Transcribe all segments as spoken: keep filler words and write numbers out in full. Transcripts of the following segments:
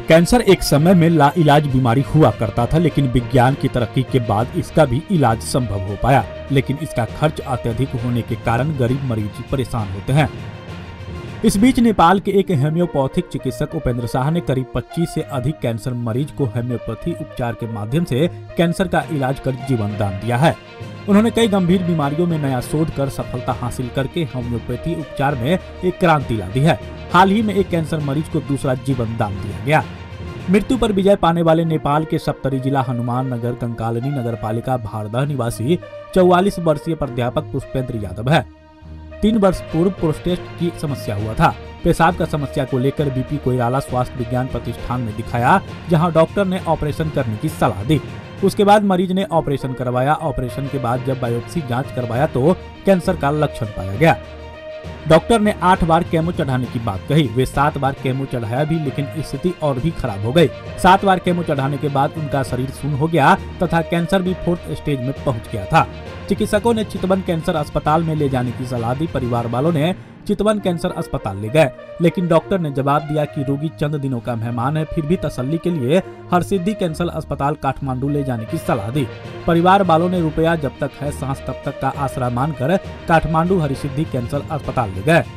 Cancer एक समय में लाइलाज बीमारी हुआ करता था, लेकिन विज्ञान की तरक्की के बाद इसका भी इलाज संभव हो पाया। लेकिन इसका खर्च अत्यधिक होने के कारण गरीब मरीज परेशान होते हैं। इस बीच नेपाल के एक होम्योपैथिक चिकित्सक उपेंद्र शाह ने करीब पच्चीस से अधिक कैंसर मरीज को होम्योपैथी उपचार के माध्यम से कैंसर का इलाज कर जीवन दान दिया है। उन्होंने कई गंभीर बीमारियों में नया शोध कर सफलता हासिल करके होम्योपैथी उपचार में एक क्रांति ला दी है। हाल ही में एक कैंसर मरीज को दूसरा जीवन दान दिया गया। मृत्यु पर विजय पाने वाले नेपाल के सप्तरी जिला हनुमान नगर कंकालनी नगर पालिका भारदह निवासी चौवालीस वर्षीय प्राध्यापक पुष्पेंद्र यादव है। तीन वर्ष पूर्व प्रोस्टेट की समस्या हुआ था। पेशाब का समस्या को लेकर बीपी कोइराला स्वास्थ्य विज्ञान प्रतिष्ठान में दिखाया, जहां डॉक्टर ने ऑपरेशन करने की सलाह दी। उसके बाद मरीज ने ऑपरेशन करवाया। ऑपरेशन के बाद जब बायोप्सी जांच करवाया तो कैंसर का लक्षण पाया गया। डॉक्टर ने आठ बार केमो चढ़ाने की बात कही। वे सात बार केमो चढ़ाया भी, लेकिन स्थिति और भी खराब हो गई। सात बार केमो चढ़ाने के बाद उनका शरीर शून्य हो गया तथा कैंसर भी फोर्थ स्टेज में पहुंच गया था। चिकित्सकों ने चितवन कैंसर अस्पताल में ले जाने की सलाह दी। परिवार वालों ने चितवन कैंसर अस्पताल ले गए, लेकिन डॉक्टर ने जवाब दिया कि रोगी चंद दिनों का मेहमान है। फिर भी तसल्ली के लिए हरसिद्धि कैंसर अस्पताल काठमांडू ले जाने की सलाह दी। परिवार वालों ने रुपया जब तक है सांस तब तक का आसरा मानकर काठमांडू हरसिद्धि कैंसर अस्पताल ले गए,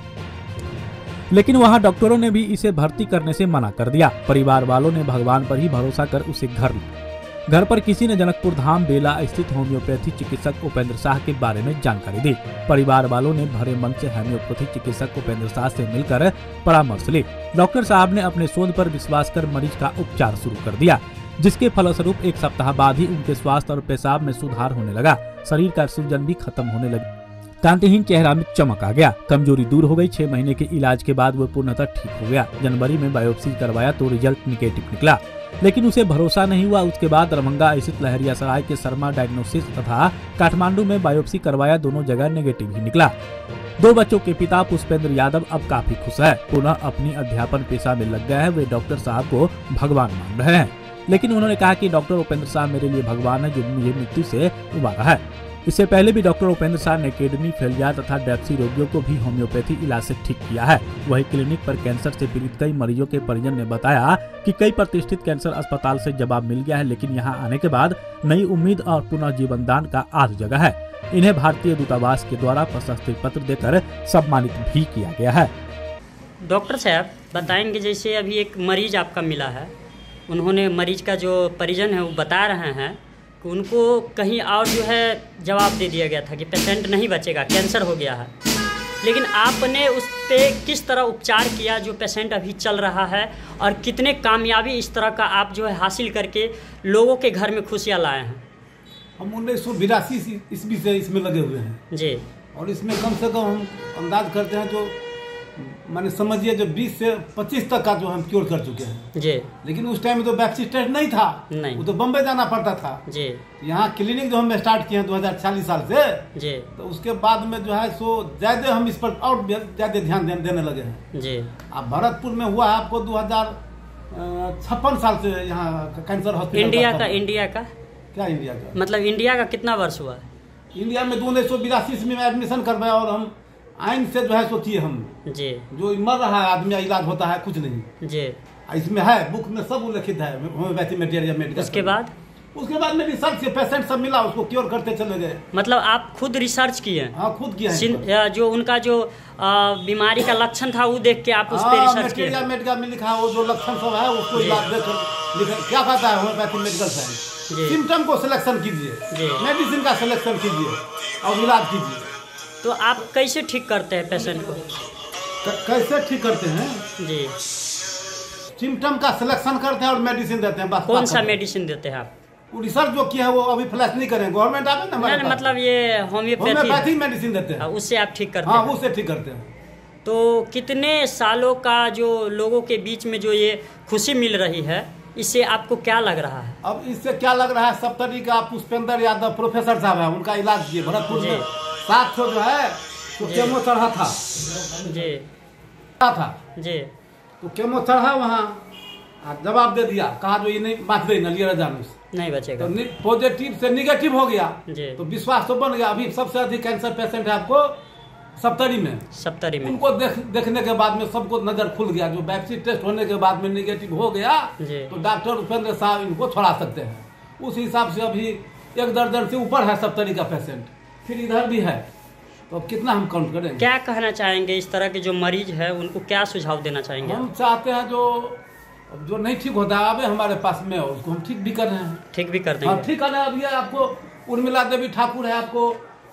लेकिन वहां डॉक्टरों ने भी इसे भर्ती करने से मना कर दिया। परिवार वालों ने भगवान पर ही भरोसा कर उसे घर घर पर किसी ने जनकपुर धाम बेला स्थित होम्योपैथी चिकित्सक उपेंद्र शाह के बारे में जानकारी दी। परिवार वालों ने भरे मन से होम्योपैथी चिकित्सक उपेंद्र शाह से मिलकर परामर्श ली। डॉक्टर साहब ने अपने शोध पर विश्वास कर मरीज का उपचार शुरू कर दिया, जिसके फलस्वरूप एक सप्ताह बाद ही उनके स्वास्थ्य और पेशाब में सुधार होने लगा। शरीर का सूजन भी खत्म होने लगा। कांतिहीन चेहरा में चमक आ गया। कमजोरी दूर हो गई। छह महीने के इलाज के बाद वो पूर्णतः ठीक हो गया। जनवरी में बायोप्सी करवाया तो रिजल्ट निगेटिव निकला, लेकिन उसे भरोसा नहीं हुआ। उसके बाद दरभंगा स्थित लहरियासराय के शर्मा डायग्नोसिस तथा काठमांडू में बायोप्सी करवाया। दोनों जगह नेगेटिव ही निकला। दो बच्चों के पिता पुष्पेंद्र यादव अब काफी खुश है। पुनः अपनी अध्यापन पेशा में लग गया है। वे डॉक्टर साहब को भगवान मान रहे हैं, लेकिन उन्होंने कहा कि डॉक्टर उपेंद्र शाह मेरे लिए भगवान है जो मुझे मृत्यु से उबारा है। इससे पहले भी डॉक्टर उपेंद्र शाह ने किडनी फेलियर तथा डेप्सी रोगियों को भी होम्योपैथी इलाज से ठीक किया है। वही क्लिनिक पर कैंसर से पीड़ित कई मरीजों के परिजन ने बताया कि कई प्रतिष्ठित कैंसर अस्पताल से जवाब मिल गया है, लेकिन यहाँ आने के बाद नई उम्मीद और पुनः जीवन दान का आज जगह है। इन्हें भारतीय दूतावास के द्वारा प्रशस्ति पत्र देकर सम्मानित भी किया गया है। डॉक्टर साहब बताएंगे, जैसे अभी एक मरीज आपका मिला है, उन्होंने मरीज का जो परिजन है वो बता रहे हैं कि उनको कहीं और जो है जवाब दे दिया गया था कि पेशेंट नहीं बचेगा, कैंसर हो गया है, लेकिन आपने उस पर किस तरह उपचार किया जो पेशेंट अभी चल रहा है, और कितने कामयाबी इस तरह का आप जो है हासिल करके लोगों के घर में खुशियाँ लाए हैं। हम उन्नीस सौ बिरासी ईस्वी से इसमें लगे हुए हैं जी, और इसमें कम से कम हम अंदाज करते हैं जो मैंने समझिए जो बीस से पच्चीस तक का जो हम क्योर कर चुके हैं जी। लेकिन उस टाइम में तो वैक्सीन टेस्ट नहीं था, नहीं, वो तो बम्बई जाना पड़ता था जी। यहाँ क्लिनिक जो हम स्टार्ट किए हैं दो हजार छियालीस साल से जी, तो उसके बाद में जो है सो ज्यादा हम इस पर और ज्यादा ध्यान देने लगे हैं जी। अब भरतपुर में हुआ है आपको दो हजार छप्पन साल से यहाँ कैंसर हॉस्पिटल। इंडिया का इंडिया का क्या इंडिया का मतलब इंडिया का कितना वर्ष हुआ? इंडिया में उन्नीस सौ बिरासी में एडमिशन करवाया, और हम आइन से जो है सोचिए हम जी, जो मर रहा है आदमी इलाज होता है कुछ नहीं जी। इसमें है बुक में सब उल्लिखित है होम्योपैथी मटेरियल मेडिकल। उसके बाद उसके बाद में रिसर्च से पेशेंट सब मिला, उसको क्योर करते चले गए। मतलब आप खुद रिसर्च किए? हाँ, खुद किया। जो उनका जो बीमारी का लक्षण था वो देख के आप उस पर रिसर्च किए? मेडिकल में लिखा वो जो लक्षण सब है उसको इलाज देख क्या कहता है होम्योपैथी मेडिकल साइंस। सिम्टम को सिलेक्शन कीजिए, मेडिसिन का सिलेक्शन कीजिए और इलाज कीजिए। तो आप कैसे ठीक करते हैं पेशेंट को? कैसे ठीक करते हैं जी? सिम्टम का सिलेक्शन करते हैं और मेडिसिन देते हैं। बस कौन सा मेडिसिन देते हैं आप? रिसर्च जो किया है वो अभी फ्लैश नहीं करें, गवर्नमेंट आवे ना हमारे पास। मतलब ये होम्योपैथी मेडिसिन देते हैं, उससे आप ठीक करते हैं? हाँ, उससे ठीक करते हैं। तो कितने सालों का जो लोगों के बीच में जो ये खुशी मिल रही है, इससे आपको क्या लग रहा है? अब इससे क्या लग रहा है, सप्तरी का पुष्पेंद्र यादव प्रोफेसर साहब है, उनका इलाज किए भरतपुर में। सात सौ जो है तो केमो चढ़ा था जी था जी, तो केमो चढ़ा वहाँ जवाब दे दिया, कहा जो ये नहीं बात नहीं नलिया जानूस नहीं बचेगा, तो पॉजिटिव से निगेटिव हो गया जी। तो विश्वास तो बन गया। अभी सबसे अधिक कैंसर पेशेंट है आपको सप्तरी में सप्तरी में उनको देख देखने के बाद में सबको नजर खुल गया। जो वैक्सीन टेस्ट होने के बाद में निगेटिव हो गया तो डॉक्टर उपेंद्र साहब इनको छोड़ा सकते हैं। उस हिसाब से अभी एक दर्जन से ऊपर है सप्तरी का पेशेंट, फिर इधर भी है, तो अब कितना हम काउंट करेंगे। क्या कहना चाहेंगे इस तरह के जो मरीज है उनको क्या सुझाव देना चाहेंगे? हम चाहते हैं जो जो नहीं ठीक होता है अभी हमारे पास में उसको हम ठीक भी कर रहे हैं। ठीक भी कर देंगे। हाँ, ठीक कर रहे हैं। अभी आपको उर्मिला देवी ठाकुर है, आपको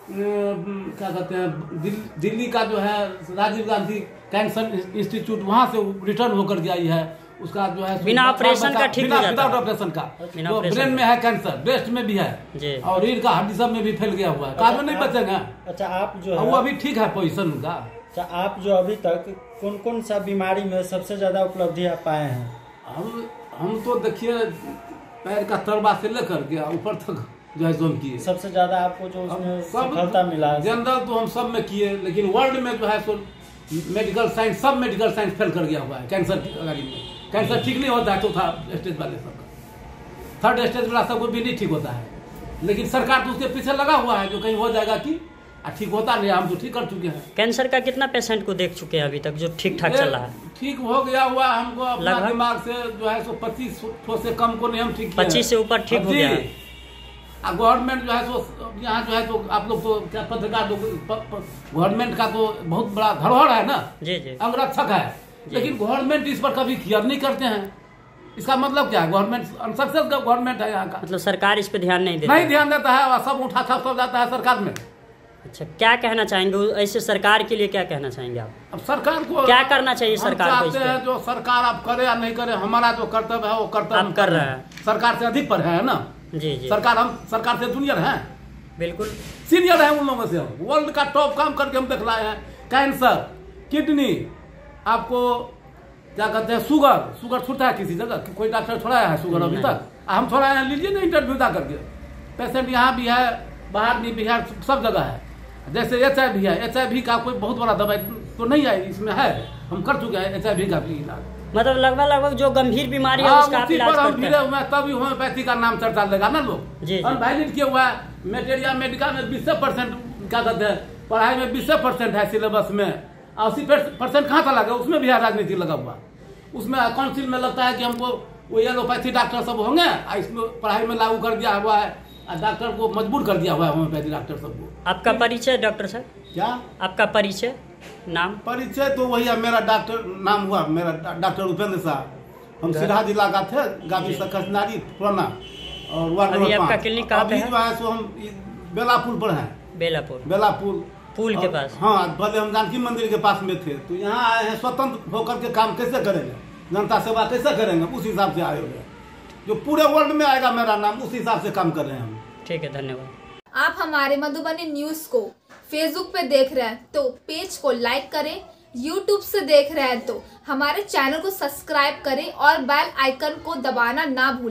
क्या कहते हैं दिल, दिल्ली का जो है राजीव गांधी कैंसर इंस्टीट्यूट, वहाँ से रिटर्न होकर के आई है। उसका जो है बिना ऑपरेशन का ठीक हो जाता है। ऑपरेशन का तो ब्रेन में है कैंसर, ब्रेस्ट में भी है और रीढ़ का हड्डी सब में भी फैल गया हुआ है। काज में नहीं बचेगा। अच्छा, आप जो वो अभी ठीक है पोजिशन का। अच्छा, आप जो अभी तक कौन कौन सा बीमारी में सबसे ज्यादा उपलब्धि आप पाए हैं? हम हम तो देखिए पैर का तलवा से लेकर गया ऊपर तक जो है जोन किए। सबसे ज्यादा आपको जो उसमें सफलता मिला? जनरल तो हम सब में किए, लेकिन वर्ल्ड में जो है सो मेडिकल साइंस, सब मेडिकल साइंस फेल कर गया हुआ है कैंसर की गाड़ी में। कैंसर ठीक नहीं होता है चौथा स्टेज वाले सबका, थर्ड स्टेज वाला सबको भी नहीं ठीक होता है। लेकिन सरकार तो उसके पीछे लगा हुआ है जो कहीं हो जाएगा कि ठीक होता नहीं। हम तो ठीक कर चुके हैं। कैंसर का कितना पेशेंट को देख चुके हैं अभी तक जो ठीक ठाक चल रहा है? ठीक हो गया हुआ हमको अपना दिमाग से जो है सो पच्चीस से कम को नहीं हम ठीक किए। पच्चीस से ऊपर ठीक हो गया है। गवर्नमेंट जो है सो यहाँ जो है तो आप लोग तो क्या पत्रकार लोग, गवर्नमेंट का तो बहुत बड़ा धरोहर है ना, जी जी, अंगरक्षक है, लेकिन गवर्नमेंट इस पर कभी केयर नहीं करते हैं। इसका मतलब क्या है? गवर्नमेंट अनसक्सेस का गवर्नमेंट है यहाँ का। मतलब सरकार इस पे ध्यान नहीं देती, नहीं ध्यान देता है, सब उठा छाप सब जाता है सरकार में। अच्छा, क्या कहना चाहेंगे ऐसे सरकार के लिए? क्या कहना चाहेंगे आप? अब सरकार को क्या करना चाहिए? सरकार को चाहते हैं जो सरकार आप करे या नहीं करे, हमारा जो कर्तव्य है वो कर्तव्य आप कर रहे हैं। सरकार से अधिक पर है ना। जी जी, सरकार हम सरकार से जूनियर हैं, बिल्कुल सीनियर है उन लोगों से। हम वर्ल्ड का टॉप काम करके हम देख लाए हैं। कैंसर, किडनी, आपको क्या कहते हैं शुगर, शुगर छूटता है किसी जगह? कोई डॉक्टर छोड़ाया है शुगर अभी तक? हम छोड़ाए हैं, लीजिए ना इंटरव्यू दा करके। पेशेंट यहाँ भी है, बाहर भी, बिहार सब जगह है। जैसे एच आई वी है, एच आई वी का कोई बहुत बड़ा दवाई तो नहीं है इसमें, है हम कर चुके हैं एच आई वी का भी इलाज। मतलब लगभग लगभग जो गंभीर बीमारी है उसका आप इलाज करते हैं। तभी होम्योपैथी का नाम चर्चा लेगा ना लोग। हम वैलिड किया हुआ है। मेटेरिया मेडिका में बीस परसेंट क्या कहते हैं, पढ़ाई में बीस परसेंट है सिलेबस में, अस्सी परसेंट कहाँ था लगा? उसमें भी है राजनीति लगा हुआ। उसमें काउंसिल में लगता है कि हमको वो एलोपैथी डॉक्टर सब होंगे, इसमें पढ़ाई में लागू कर दिया हुआ है, डॉक्टर को मजबूर कर दिया हुआ है होम्योपैथी डॉक्टर सबको। आपका परिचय डॉक्टर साहब? क्या आपका परिचय, नाम? परिचय तो वही है, मेरा डॉक्टर नाम हुआ मेरा डॉक्टर उपेंद्र साहब। हम सिरहा जिला का थे, गावी सकनारी पुराना, और वार्ड अभी आपका क्लिनिक कहाँ पे है? जो हम बेलापुर पर हैं। बेलापुर बेलापुर पुल के पास? हाँ, पहले हम जानकी मंदिर के पास में थे, तो यहाँ आए हैं स्वतंत्र होकर के काम कैसे करेंगे, जनता सेवा कैसे करेंगे, उस हिसाब से आए हुए। जो पूरे वर्ल्ड में आएगा मेरा नाम, उस हिसाब से काम कर रहे हैं हम। ठीक है, धन्यवाद। आप हमारे मधुबनी न्यूज को फेसबुक पे देख रहे हैं तो पेज को लाइक करें, यूट्यूब से देख रहे हैं तो हमारे चैनल को सब्सक्राइब करें और बेल आइकन को दबाना ना भूलें।